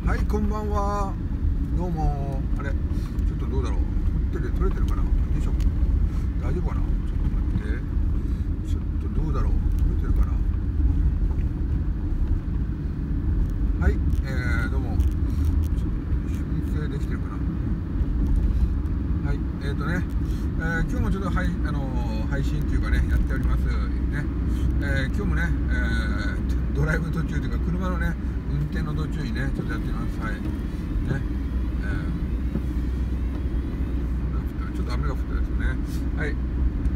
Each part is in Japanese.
はい、こんばんは。どうも。あれ、ちょっとどうだろう。撮れてるかな。よいしょ。大丈夫かな。ちょっと待って。ちょっとどうだろう。撮れてるかな。はい、どうも。ちょっと申請できてるかな。はい、今日もちょっと配信っていうかね、やっておりますね。今日もね、ドライブ途中というか車のね運転の途中にねちょっとやってます。はいね、ちょっと雨が降ってですね。はい、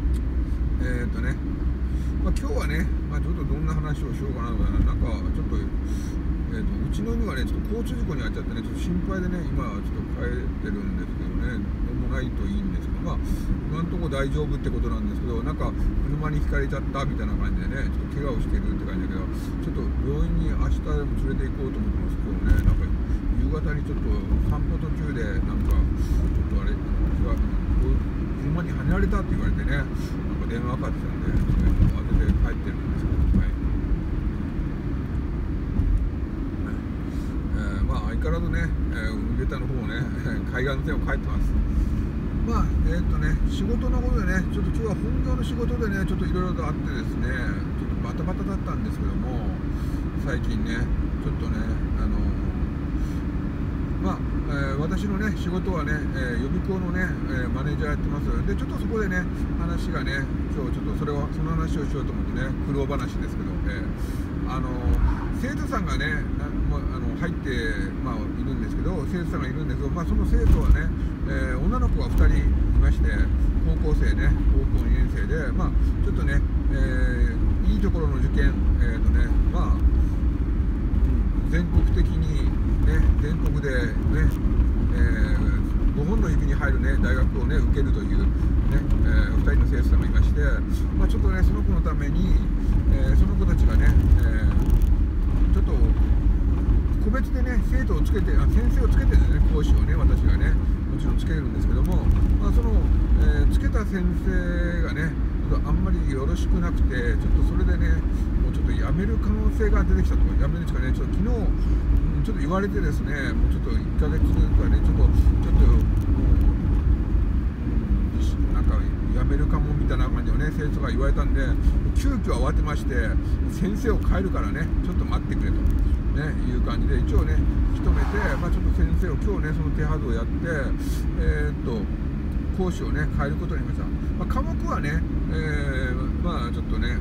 今日はね、ちょっとどんな話をしようかなとか、なんかちょっとうちの犬がねちょっと交通事故に遭っちゃってね、ちょっと心配でね今ちょっと帰ってるんですけどね、どうもないといいんですけど、今のところ大丈夫ってことなんですけど、なんか車にひかれちゃったみたいな感じでね、ちょっと怪我をしているって感じだけど、ちょっと病院に明日でも連れて行こうと思ってますけどね、なんか夕方にちょっと散歩途中でなんかちょっとあれ車にはねられたって言われてね、なんか電話かかってたんで、それ当てて帰ってるんですけど、はい。相変わらずね、海ベタの方ね、海岸線を帰ってます。仕事のことでね、ちょっと今日は本業の仕事でね、ちょっといろいろとあってですね、ちょっとバタバタだったんですけども、最近ね、ちょっとね、私のね、仕事はね、予備校のね、マネージャーやってます。で、ちょっとそこでね、話がね、今日ちょっとその話をしようと思ってね、苦労話ですけど、生徒さんがね、入って、いるんですけど、生徒さんがいるんですけど、その生徒はね、女の子が2人いまして、高校生ね、高校2年生で、ちょっとね、いいところの受験、全国的に、ね、全国でね、5本の指に入る、ね、大学を、ね、受けるという、ね2人の生徒さんがいまして、ちょっとね、その子のために、その子たちがね、ちょっと個別でね、先生をつけてるんでね、講師をね、私がね、もちろんつけるんですけども、その、つけた先生がね、あんまりよろしくなくて、ちょっとそれでね、もうちょっと辞める可能性が出てきたと、辞めるしかね、ちょっと昨日、ちょっと言われてですね、もうちょっと1ヶ月かね、ちょっとなんか辞めるかもみたいな感じのね、先生が言われたんで、急遽慌てまして、先生を変えるからね、ちょっと待ってくれと、ね、いう感じで、一応ね、引き止めて、ちょっと先生を今日ね、その手はずをやって、講師をね、変えることになりました。科目はね、ちょっとね、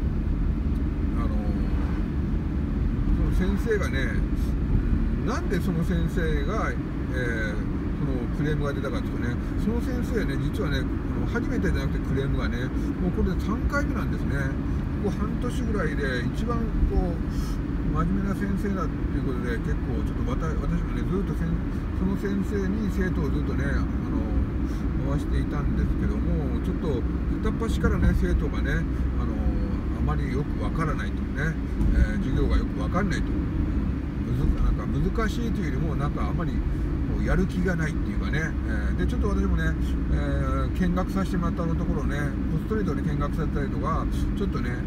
その先生がね、なんでその先生が、そのクレームが出たかというとね、その先生ね、実はね、初めてじゃなくてクレームがね、もうこれで3回目なんですね。ここ半年ぐらいで一番こう真面目な先生だっていうことで、結構ちょっと私もね、ずっとその先生に生徒をずっとね、回していたんですけども、ちょっと片っ端からね、生徒がね、あまりよくわからないとね、授業がよくわかんないと、なんか難しいというよりも、なんかあまりこうやる気がないっていうかね、でちょっと私もね、見学させてもらったところね、ポストリートに見学させたりとか、ちょっとね、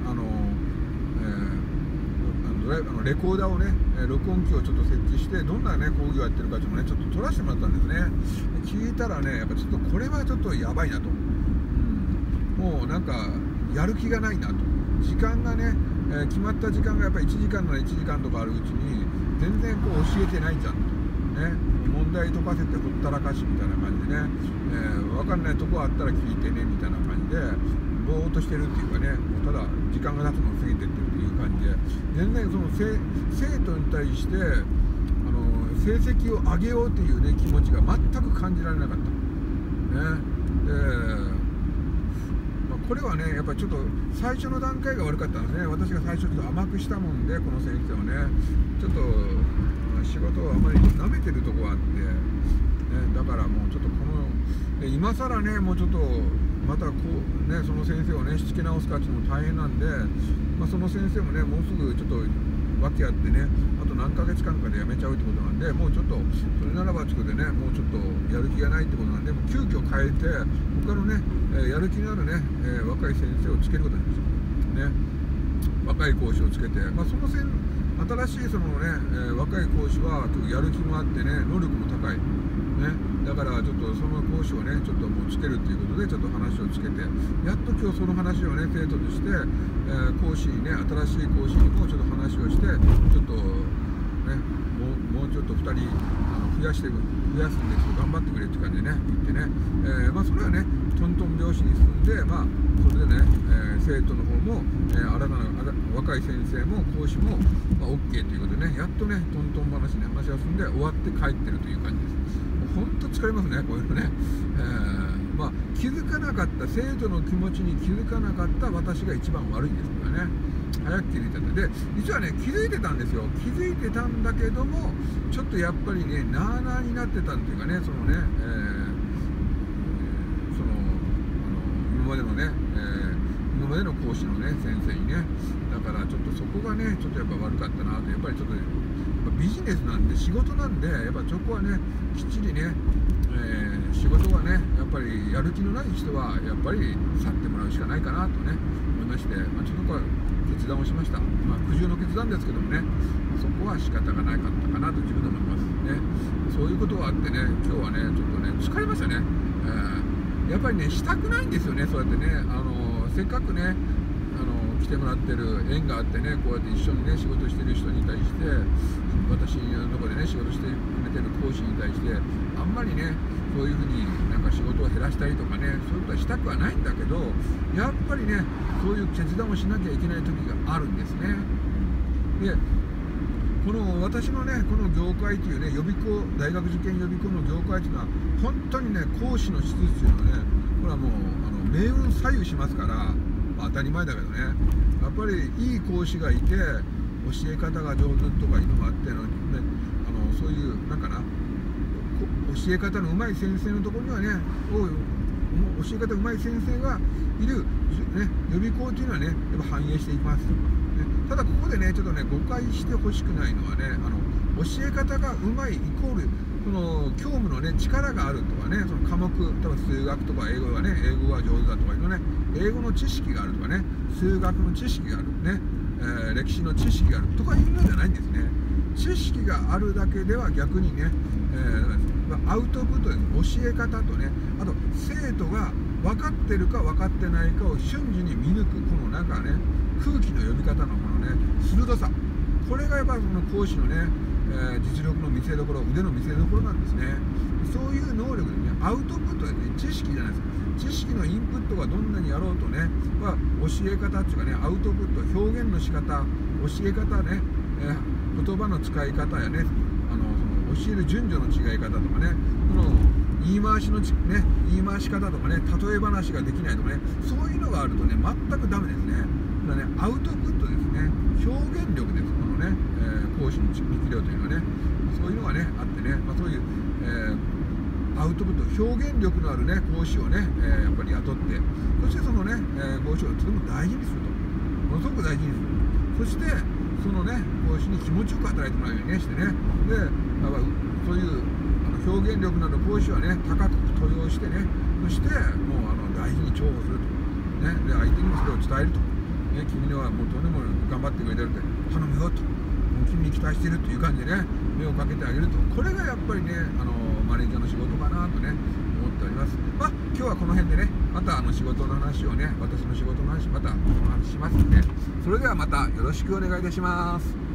レコーダーをね、録音機をちょっと設置して、どんなね講義をやってるかちょっとね、ちょっと撮らせてもらったんですね。聞いたらね、やっぱちょっとこれはちょっとやばいなと、もうなんかやる気がないなと、時間がね、決まった時間がやっぱり1時間なら1時間とかあるうちに全然こう教えてないじゃんとね、問題解かせてほったらかしみたいな感じでね、分かんないとこあったら聞いてねみたいな感じでぼーっとしてるっていうかね、もうただ時間が経つのを過ぎてってるっていう感じで、全然その生徒に対して成績を上げようっていうね気持ちが全く感じられなかったね。これはね、やっぱりちょっと最初の段階が悪かったんですね。私が最初ちょっと甘くしたもんで、この先生をね、ちょっと仕事をあまり舐めてるとこがあって、ね、だからもうちょっと今更ね、もうちょっとまたこうね、その先生をね仕切直すかっていうのも大変なんで、その先生もね、もうすぐちょっと訳あってね、あと何ヶ月間かで辞めちゃうってことなんで、もうちょっとそれならばってことでね、もうちょっとやる気がないってことなんで、もう急遽変えて他のね、やる気のあるね、若い先生をつけることになりましたね。若い講師をつけて、その新しいそのね、若い講師はやる気もあってね、能力も高い、ね、だからちょっとその講師をねちょっともうつけるっていうことでちょっと話をつけて、やっと今日その話をね生徒として、講師にね、新しい講師にもちょっと話をして、ちょっとねもうちょっと2人増やすんでちょっと頑張ってくれって感じでね言ってね、それはねトントン拍子に進んで、それでね、生徒の方も、新たな若い先生も講師も、OK ということでね、やっとねトントン話に話が進んで終わって帰ってるという感じです。もう本当疲れますね、こういうのね。気づかなかった、生徒の気持ちに気づかなかった私が一番悪いんですからね。早く気づいたんで、実はね気づいてたんですよ。気づいてたんだけども、ちょっとやっぱりねなあなあになってたっていうかね、そのね、今までの講師のね先生にね、だからちょっとそこがねちょっとやっぱ悪かったなと。やっぱりちょっとビジネスなんで、仕事なんで、やっぱそこはねきっちりね、仕事がねやっぱりやる気のない人はやっぱり去ってもらうしかないかなとね思いまして、ちょっとこれ決断をしました。苦渋の決断ですけどもね、そこは仕方がなかったかなと自分で思いますね。そういうことがあってね、今日はねちょっとね疲れましたね。やっぱりねしたくないんですよね、そうやってね、せっかくね来てもらってる縁があってね、こうやって一緒にね仕事してる人に対して、私のところでね仕事してくれてる講師に対してあんまりねそういうふうになんか仕事を減らしたりとかね、そういうことはしたくはないんだけど、やっぱりねそういう決断をしなきゃいけない時があるんですね。でこの私のねこの業界というね予備校、大学受験予備校の業界というのは本当にね講師の質っていうのはね、これはもう命運左右しますから、当たり前だけどね、やっぱりいい講師がいて教え方が上手とかいうのもあっての、ね、そういうなんかな教え方の上手い先生のところにはね教え方上手い先生がいる、ね、予備校というのはねやっぱ反映していきます。ただここでねちょっとね誤解してほしくないのはね、教え方が上手いイコールその教務のね力があるとかね、その科目、例えば数学とか英語がね、英語が上手だとかいうのね、英語の知識があるとかね、数学の知識があるね、歴史の知識があるとかいうのじゃないんですね。知識があるだけでは逆にね、アウトプットです。教え方とね、あと生徒が分かってるか分かってないかを瞬時に見抜くこのなんかね空気の読み方のこのね鋭さ、これがやっぱりその講師のね、実力の見せ所、腕の見せ所なんですね。そういう能力でね、アウトプットでね、知識じゃないですか。知識のインプットがどんなにやろうとね、教え方っていうかね、アウトプット、表現の仕方、教え方ね、言葉の使い方やね、その教える順序の違い方とかね、この言い回しの言い回し方とかね、例え話ができないとかね、そういうのがあるとね、全くダメですね。だからね、アウトプットですね、表現力です、このね、講師の力量というのはね、そういうのがね、あってね、そういう、アウトプット、表現力のあるね、講師をね、やっぱり雇って、そしてそのね、講師をとても大事にすると、ものすごく大事にする。そして、そのね、講師に気持ちよく働いてもらうようにねしてね、で、そういう表現力のある講師はね、高く登用してね、そしてもう大事に重宝すると、ね、で相手にもそれを伝えると、ね、君にはもうとんでも頑張ってくれてるって、頼むよと、もう君に期待してるという感じでね、目をかけてあげると、これがやっぱりね、マネージャーの仕事かなとね、思っております。今日はこの辺でね、また仕事の話をね、私の仕事の話、またお話ししますので、それではまたよろしくお願いいたします。